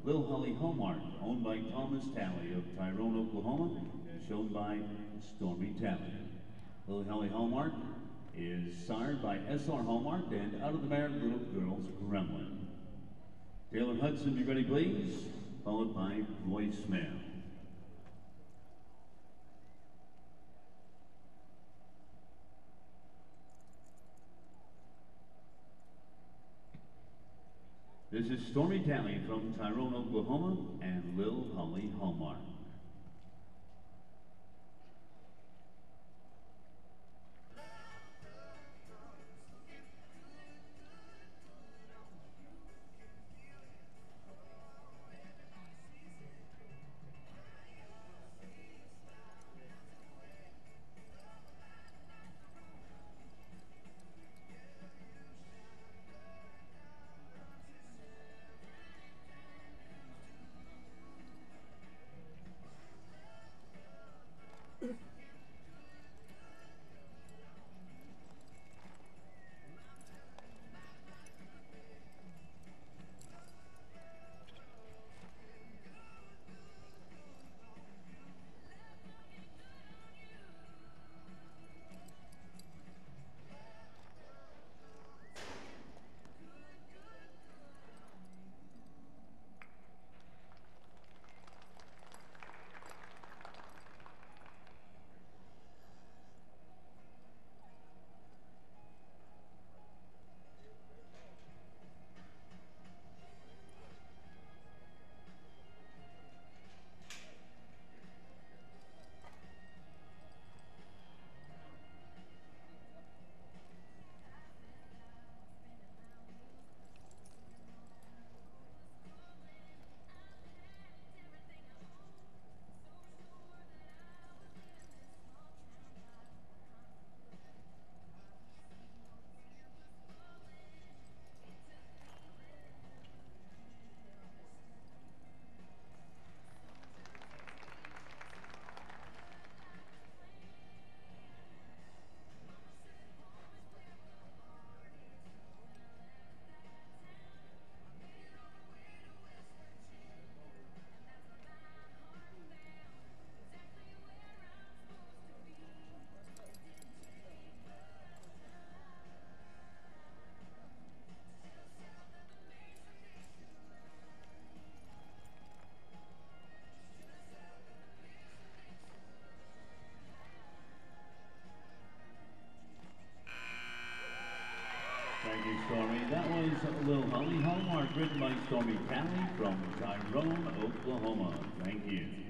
Lil Holly Hallmark, owned by Thomas Talley of Tyrone, Oklahoma, and shown by Stormi Talley. Lil Holly Hallmark is sired by SR Hallmark and Out of the Married Little Girl's Gremlin. Taylor Hudson, be ready please, followed by voicemail. This is Stormi Talley from Tyrone, Oklahoma, and Lil Holly Hallmark. Thank you, Stormi. That was Lil Holly Hallmark, written by Stormi Talley from Tyrone, Oklahoma. Thank you.